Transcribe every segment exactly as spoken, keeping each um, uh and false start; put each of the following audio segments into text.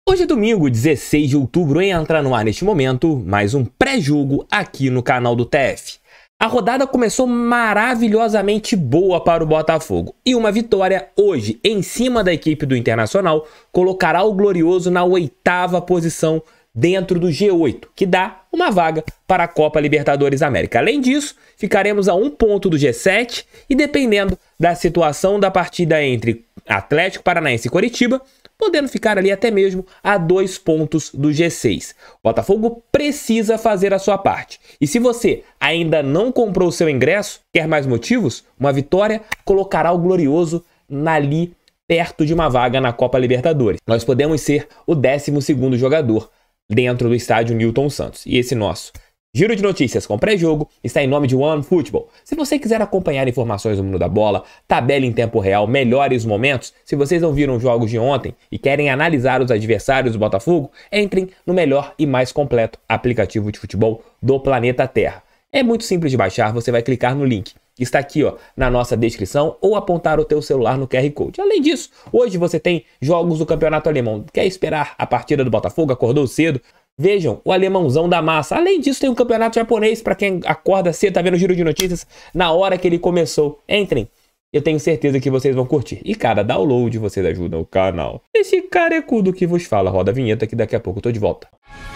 Hoje é domingo, dezesseis de outubro, e entra no ar neste momento mais um pré-jogo aqui no canal do T F. A rodada começou maravilhosamente boa para o Botafogo e uma vitória hoje em cima da equipe do Internacional colocará o Glorioso na oitava posição dentro do G oito, que dá uma vaga para a Copa Libertadores América. Além disso, ficaremos a um ponto do G sete e, dependendo da situação da partida entre Atlético Paranaense e Coritiba, podendo ficar ali até mesmo a dois pontos do G seis. O Botafogo precisa fazer a sua parte. E se você ainda não comprou o seu ingresso, quer mais motivos? Uma vitória colocará o Glorioso ali perto de uma vaga na Copa Libertadores. Nós podemos ser o décimo segundo jogador dentro do estádio Newton Santos. E esse nosso giro de notícias com pré-jogo está em nome de OneFootball. Se você quiser acompanhar informações do mundo da bola, tabela em tempo real, melhores momentos, se vocês não viram os jogos de ontem e querem analisar os adversários do Botafogo, entrem no melhor e mais completo aplicativo de futebol do planeta Terra. É muito simples de baixar, você vai clicar no link que está aqui, ó, na nossa descrição, ou apontar o teu celular no Q R Code. Além disso, hoje você tem jogos do Campeonato Alemão. Quer esperar a partida do Botafogo? Acordou cedo? Vejam, o alemãozão da massa. Além disso, tem um campeonato japonês para quem acorda cedo, tá vendo o giro de notícias na hora que ele começou. Entrem, eu tenho certeza que vocês vão curtir. E cada download vocês ajudam o canal. Esse carecudo que vos fala, roda a vinheta que daqui a pouco eu tô de volta.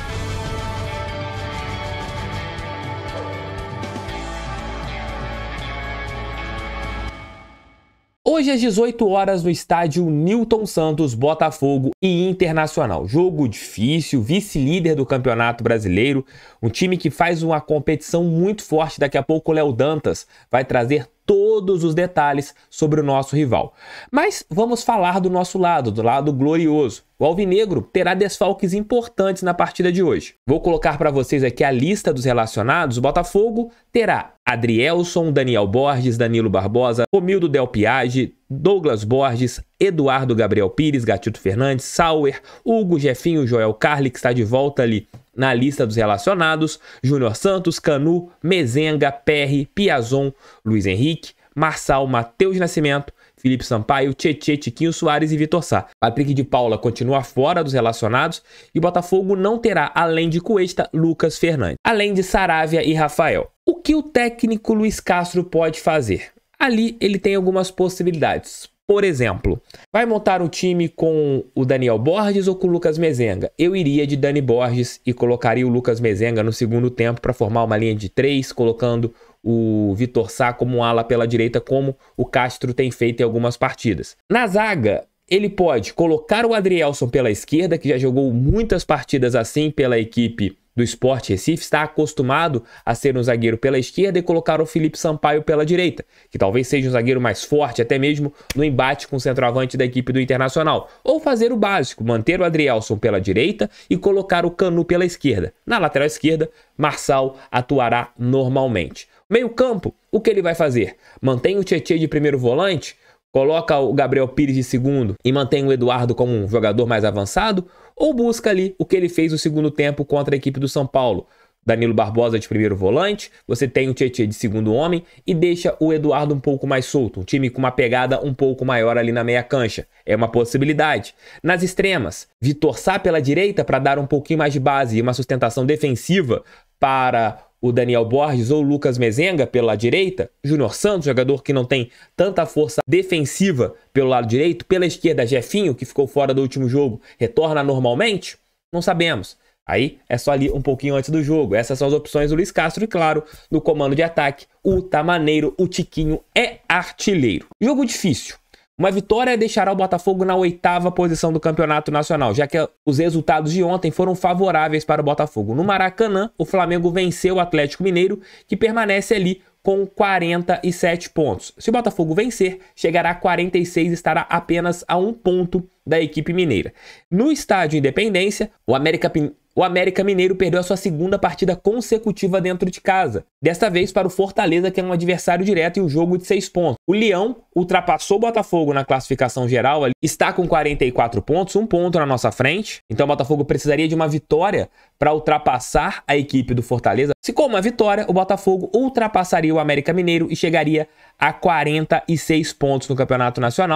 Hoje às dezoito horas no estádio Newton Santos, Botafogo e Internacional. Jogo difícil, vice-líder do Campeonato Brasileiro, um time que faz uma competição muito forte. Daqui a pouco o Léo Dantas vai trazer todos os detalhes sobre o nosso rival. Mas vamos falar do nosso lado, do lado glorioso. O Alvinegro terá desfalques importantes na partida de hoje. Vou colocar para vocês aqui a lista dos relacionados. O Botafogo terá Adrielson, Daniel Borges, Danilo Barbosa, Romildo Del Piage, Douglas Borges, Eduardo Gabriel Pires, Gatito Fernandes, Sauer, Hugo, Jefinho, Joel Carli, que está de volta ali na lista dos relacionados, Júnior Santos, Canu, Mezenga, Perry, Piazon, Luiz Henrique, Marçal, Matheus Nascimento, Felipe Sampaio, Tietê, Tiquinho Soares e Vitor Sá. Patrick de Paula continua fora dos relacionados e Botafogo não terá, além de Cuesta, Lucas Fernandes, além de Saravia e Rafael. O que o técnico Luiz Castro pode fazer? Ali ele tem algumas possibilidades. Por exemplo, vai montar o time com o Daniel Borges ou com o Lucas Mezenga? Eu iria de Dani Borges e colocaria o Lucas Mezenga no segundo tempo para formar uma linha de três, colocando o Vitor Sá como um ala pela direita, como o Castro tem feito em algumas partidas. Na zaga, ele pode colocar o Adrielson pela esquerda, que já jogou muitas partidas assim pela equipe do Sport Recife, está acostumado a ser um zagueiro pela esquerda, e colocar o Felipe Sampaio pela direita, que talvez seja um zagueiro mais forte, até mesmo no embate com o centroavante da equipe do Internacional. Ou fazer o básico, manter o Adrielson pela direita e colocar o Canu pela esquerda. Na lateral esquerda, Marçal atuará normalmente. Meio campo, o que ele vai fazer? Mantém o Tietê de primeiro volante? Coloca o Gabriel Pires de segundo e mantém o Eduardo como um jogador mais avançado? Ou busca ali o que ele fez no segundo tempo contra a equipe do São Paulo? Danilo Barbosa de primeiro volante, você tem o Tietê de segundo homem e deixa o Eduardo um pouco mais solto, um time com uma pegada um pouco maior ali na meia cancha. É uma possibilidade. Nas extremas, Vitor Sá pela direita para dar um pouquinho mais de base e uma sustentação defensiva para o Daniel Borges ou o Lucas Mezenga pela direita, Júnior Santos, jogador que não tem tanta força defensiva pelo lado direito, pela esquerda Jefinho, que ficou fora do último jogo, retorna normalmente? Não sabemos. Aí é só ali um pouquinho antes do jogo. Essas são as opções do Luiz Castro e, claro, no comando de ataque, o Tamaneiro, o Tiquinho é artilheiro. Jogo difícil. Uma vitória deixará o Botafogo na oitava posição do Campeonato Nacional, já que os resultados de ontem foram favoráveis para o Botafogo. No Maracanã, o Flamengo venceu o Atlético Mineiro, que permanece ali com quarenta e sete pontos. Se o Botafogo vencer, chegará a quarenta e seis e estará apenas a um ponto da equipe mineira. No estádio Independência, o América O América Mineiro perdeu a sua segunda partida consecutiva dentro de casa. Desta vez para o Fortaleza, que é um adversário direto, em um jogo de seis pontos. O Leão ultrapassou o Botafogo na classificação geral, está com quarenta e quatro pontos, um ponto na nossa frente. Então o Botafogo precisaria de uma vitória para ultrapassar a equipe do Fortaleza. Se com uma vitória, o Botafogo ultrapassaria o América Mineiro e chegaria a quarenta e seis pontos no Campeonato Nacional.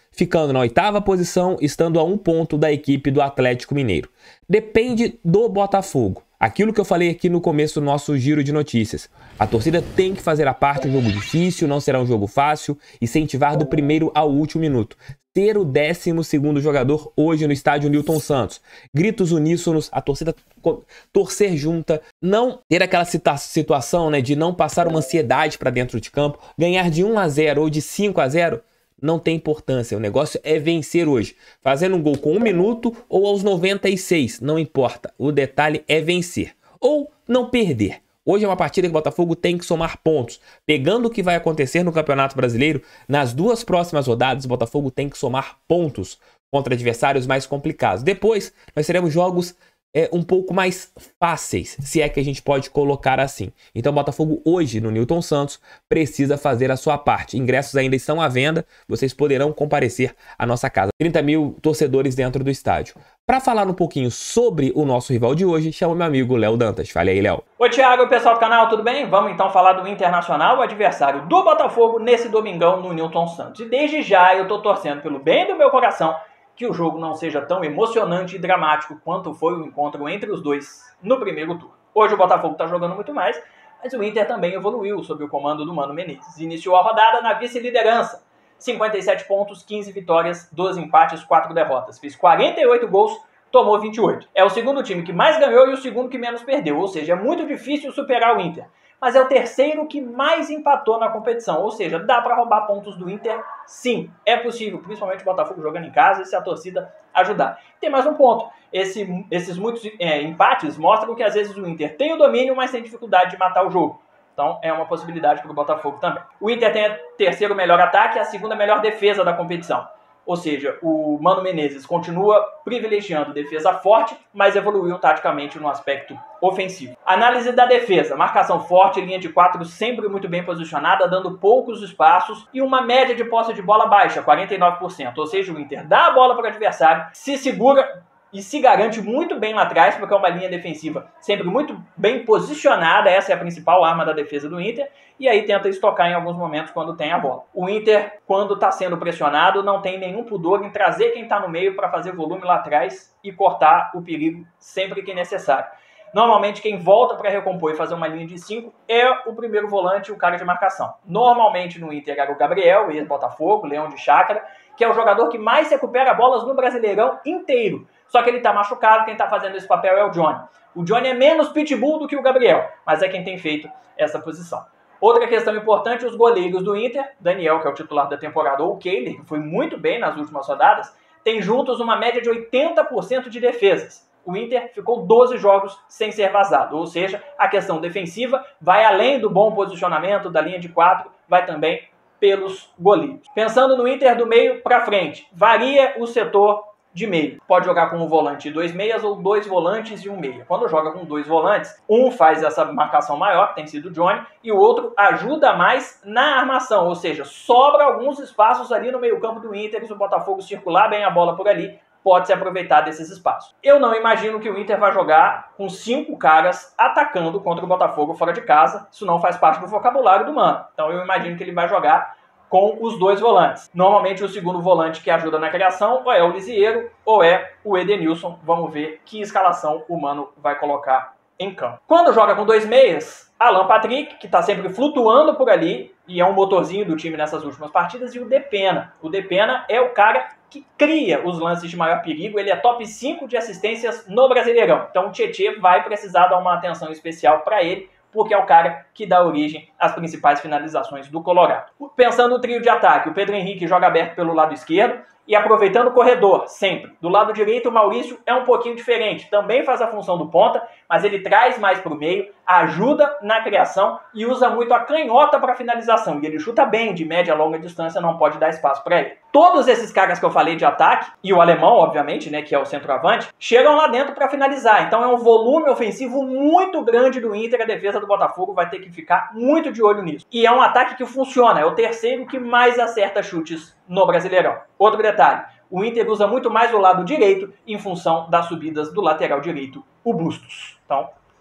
ficando na oitava posição, estando a um ponto da equipe do Atlético Mineiro. Depende do Botafogo. Aquilo que eu falei aqui no começo do nosso giro de notícias. A torcida tem que fazer a parte, um jogo difícil, não será um jogo fácil, incentivar do primeiro ao último minuto. Ter o décimo segundo jogador hoje no estádio Newton Santos. Gritos uníssonos, a torcida torcer junta, não ter aquela situação, né, de não passar uma ansiedade para dentro de campo, ganhar de um a zero ou de cinco a zero. Não tem importância, o negócio é vencer hoje. Fazendo um gol com um minuto ou aos noventa e seis, não importa. O detalhe é vencer ou não perder. Hoje é uma partida que o Botafogo tem que somar pontos. Pegando o que vai acontecer no Campeonato Brasileiro, nas duas próximas rodadas o Botafogo tem que somar pontos contra adversários mais complicados. Depois nós teremos jogos É, um pouco mais fáceis, se é que a gente pode colocar assim. Então o Botafogo hoje no Newton Santos precisa fazer a sua parte. Ingressos ainda estão à venda, vocês poderão comparecer à nossa casa. trinta mil torcedores dentro do estádio. Para falar um pouquinho sobre o nosso rival de hoje, chamo meu amigo Léo Dantas. Fale aí, Léo. Oi, Thiago, pessoal do canal, tudo bem? Vamos então falar do Internacional, o adversário do Botafogo nesse domingão no Newton Santos. E desde já eu tô torcendo pelo bem do meu coração que o jogo não seja tão emocionante e dramático quanto foi o encontro entre os dois no primeiro turno. Hoje o Botafogo está jogando muito mais, mas o Inter também evoluiu sob o comando do Mano Menezes. Iniciou a rodada na vice-liderança. cinquenta e sete pontos, quinze vitórias, doze empates, quatro derrotas. Fez quarenta e oito gols, tomou vinte e oito. É o segundo time que mais ganhou e o segundo que menos perdeu, ou seja, é muito difícil superar o Inter. Mas é o terceiro que mais empatou na competição, ou seja, dá para roubar pontos do Inter, sim, é possível, principalmente o Botafogo jogando em casa e se a torcida ajudar. Tem mais um ponto, Esse, esses muitos é, empates mostram que às vezes o Inter tem o domínio, mas tem dificuldade de matar o jogo. Então é uma possibilidade para o Botafogo também. O Inter tem o terceiro melhor ataque e a segunda melhor defesa da competição. Ou seja, o Mano Menezes continua privilegiando defesa forte, mas evoluiu taticamente no aspecto ofensivo. Análise da defesa, marcação forte, linha de quatro sempre muito bem posicionada, dando poucos espaços e uma média de posse de bola baixa, quarenta e nove por cento. Ou seja, o Inter dá a bola para o adversário, se segura e se garante muito bem lá atrás, porque é uma linha defensiva sempre muito bem posicionada, essa é a principal arma da defesa do Inter, e aí tenta estocar em alguns momentos quando tem a bola. O Inter, quando está sendo pressionado, não tem nenhum pudor em trazer quem está no meio para fazer volume lá atrás e cortar o perigo sempre que necessário. Normalmente quem volta para recompor e fazer uma linha de cinco é o primeiro volante, o cara de marcação. Normalmente no Inter era o Gabriel, ex-Botafogo, Leão de Chácara, que é o jogador que mais recupera bolas no Brasileirão inteiro. Só que ele está machucado, quem está fazendo esse papel é o Johnny. O Johnny é menos pitbull do que o Gabriel, mas é quem tem feito essa posição. Outra questão importante, os goleiros do Inter, Daniel, que é o titular da temporada, ou o Kehler, que foi muito bem nas últimas rodadas, tem juntos uma média de oitenta por cento de defesas. O Inter ficou doze jogos sem ser vazado, ou seja, a questão defensiva vai além do bom posicionamento da linha de quatro, vai também pelos goleiros. Pensando no Inter do meio para frente, varia o setor de meio. Pode jogar com um volante e dois meias ou dois volantes e um meia. Quando joga com dois volantes, um faz essa marcação maior, que tem sido o Johnny, e o outro ajuda mais na armação, ou seja, sobra alguns espaços ali no meio campo do Inter, e se o Botafogo circular bem a bola por ali, pode se aproveitar desses espaços. Eu não imagino que o Inter vai jogar com cinco caras atacando contra o Botafogo fora de casa, isso não faz parte do vocabulário do Mano. Então eu imagino que ele vai jogar com os dois volantes. Normalmente o segundo volante que ajuda na criação ou é o Lisieiro ou é o Edenilson. Vamos ver que escalação o Mano vai colocar em campo. Quando joga com dois meias, Alan Patrick, que está sempre flutuando por ali e é um motorzinho do time nessas últimas partidas, e o Depena. O Depena é o cara que cria os lances de maior perigo, ele é top cinco de assistências no Brasileirão. Então o Tietê vai precisar dar uma atenção especial para ele, porque é o cara que dá origem às principais finalizações do Colorado. Pensando no trio de ataque, o Pedro Henrique joga aberto pelo lado esquerdo e aproveitando o corredor, sempre. Do lado direito, o Maurício é um pouquinho diferente, também faz a função do ponta, mas ele traz mais para o meio, ajuda na criação e usa muito a canhota para finalização. E ele chuta bem de média a longa distância, não pode dar espaço para ele. Todos esses caras que eu falei de ataque, e o alemão, obviamente, né, que é o centroavante, chegam lá dentro para finalizar. Então é um volume ofensivo muito grande do Inter, a defesa do Botafogo vai ter que ficar muito de olho nisso. E é um ataque que funciona, é o terceiro que mais acerta chutes no Brasileirão. Outro detalhe, o Inter usa muito mais o lado direito em função das subidas do lateral direito, o Bustos. Então,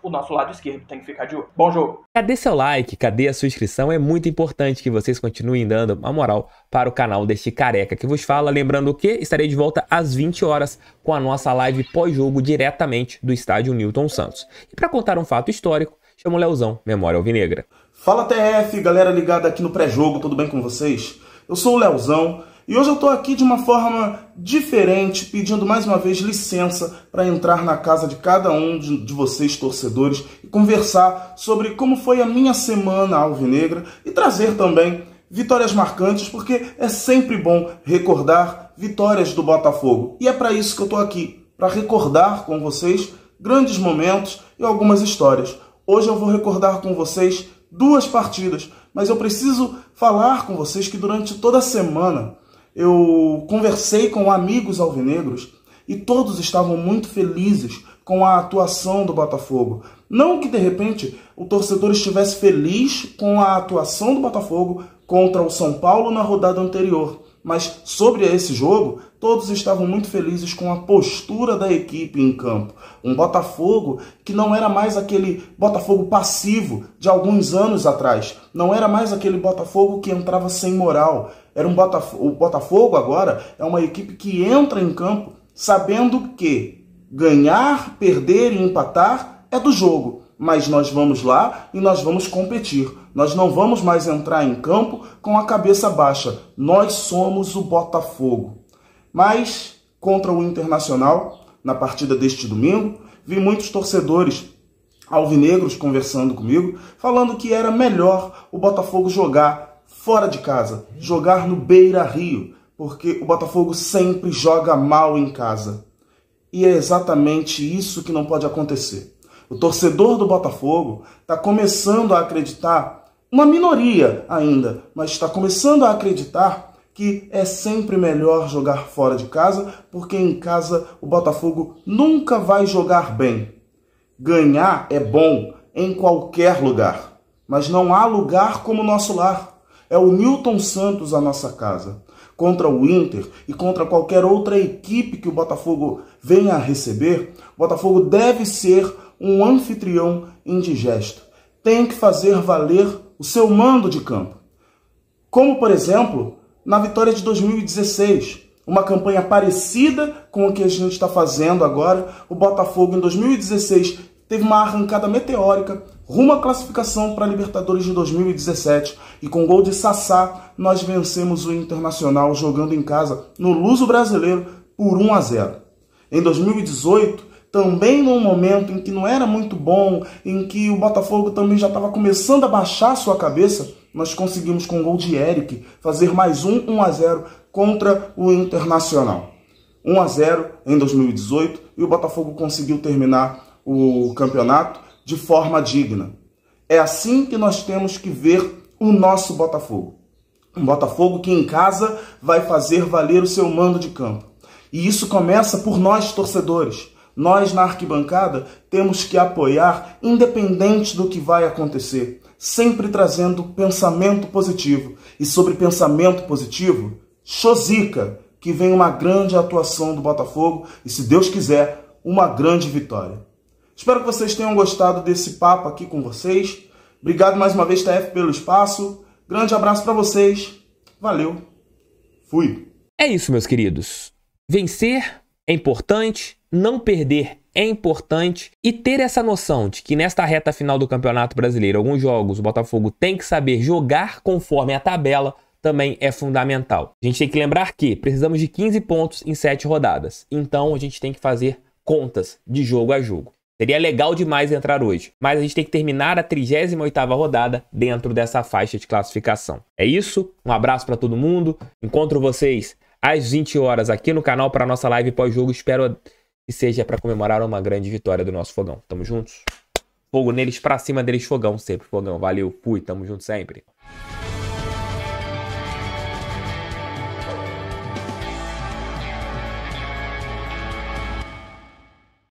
o nosso lado esquerdo tem que ficar de olho. Bom jogo. Cadê seu like? Cadê a sua inscrição? É muito importante que vocês continuem dando uma moral para o canal deste careca que vos fala. Lembrando que estarei de volta às vinte horas com a nossa live pós-jogo diretamente do estádio Newton Santos. E para contar um fato histórico, chamo o Leozão, Memória Alvinegra. Fala T F, galera ligada aqui no pré-jogo, tudo bem com vocês? Eu sou o Leozão e hoje eu tô aqui de uma forma diferente, pedindo mais uma vez licença para entrar na casa de cada um de, de vocês, torcedores, e conversar sobre como foi a minha semana alvinegra e trazer também vitórias marcantes, porque é sempre bom recordar vitórias do Botafogo. E é para isso que eu tô aqui, para recordar com vocês grandes momentos e algumas histórias. Hoje eu vou recordar com vocês duas partidas, mas eu preciso falar com vocês que durante toda a semana eu conversei com amigos alvinegros e todos estavam muito felizes com a atuação do Botafogo. Não que de repente o torcedor estivesse feliz com a atuação do Botafogo contra o São Paulo na rodada anterior, mas sobre esse jogo, todos estavam muito felizes com a postura da equipe em campo. Um Botafogo que não era mais aquele Botafogo passivo de alguns anos atrás. Não era mais aquele Botafogo que entrava sem moral. Era um Botafogo, o Botafogo agora é uma equipe que entra em campo sabendo que ganhar, perder e empatar é do jogo. Mas nós vamos lá e nós vamos competir. Nós não vamos mais entrar em campo com a cabeça baixa. Nós somos o Botafogo. Mas, contra o Internacional, na partida deste domingo, vi muitos torcedores alvinegros conversando comigo, falando que era melhor o Botafogo jogar fora de casa, jogar no Beira-Rio, porque o Botafogo sempre joga mal em casa. E é exatamente isso que não pode acontecer. O torcedor do Botafogo está começando a acreditar, uma minoria ainda, mas está começando a acreditar que é sempre melhor jogar fora de casa, porque em casa o Botafogo nunca vai jogar bem. Ganhar é bom em qualquer lugar, mas não há lugar como o nosso lar. É o Newton Santos a nossa casa. Contra o Inter e contra qualquer outra equipe que o Botafogo venha a receber, o Botafogo deve ser um anfitrião indigesto. Tem que fazer valer o seu mando de campo. Como, por exemplo, na vitória de dois mil e dezesseis, uma campanha parecida com o que a gente está fazendo agora. O Botafogo, em dois mil e dezesseis, teve uma arrancada meteórica rumo à classificação para a Libertadores de dois mil e dezessete. E com gol de Sassá, nós vencemos o Internacional jogando em casa no Luso Brasileiro por um a zero. Em dois mil e dezoito, também num momento em que não era muito bom, em que o Botafogo também já estava começando a baixar sua cabeça, nós conseguimos com o gol de Eric fazer mais um 1 a zero contra o Internacional. um a zero em dois mil e dezoito e o Botafogo conseguiu terminar o campeonato de forma digna. É assim que nós temos que ver o nosso Botafogo. Um Botafogo que em casa vai fazer valer o seu mando de campo. E isso começa por nós, torcedores. Nós, na arquibancada, temos que apoiar independente do que vai acontecer, sempre trazendo pensamento positivo. E sobre pensamento positivo, Chosica, que vem uma grande atuação do Botafogo e, se Deus quiser, uma grande vitória. Espero que vocês tenham gostado desse papo aqui com vocês. Obrigado mais uma vez, T F, pelo espaço. Grande abraço para vocês. Valeu. Fui. É isso, meus queridos. Vencer é importante, não perder é importante e ter essa noção de que nesta reta final do Campeonato Brasileiro, alguns jogos o Botafogo tem que saber jogar conforme a tabela também é fundamental. A gente tem que lembrar que precisamos de quinze pontos em sete rodadas, então a gente tem que fazer contas de jogo a jogo. Seria legal demais entrar hoje, mas a gente tem que terminar a trigésima oitava rodada dentro dessa faixa de classificação. É isso, um abraço para todo mundo, encontro vocês às vinte horas aqui no canal para a nossa live pós-jogo. Espero que seja para comemorar uma grande vitória do nosso Fogão. Tamo juntos? Fogo neles, pra cima deles, fogão sempre. Fogão, valeu, fui, tamo junto sempre.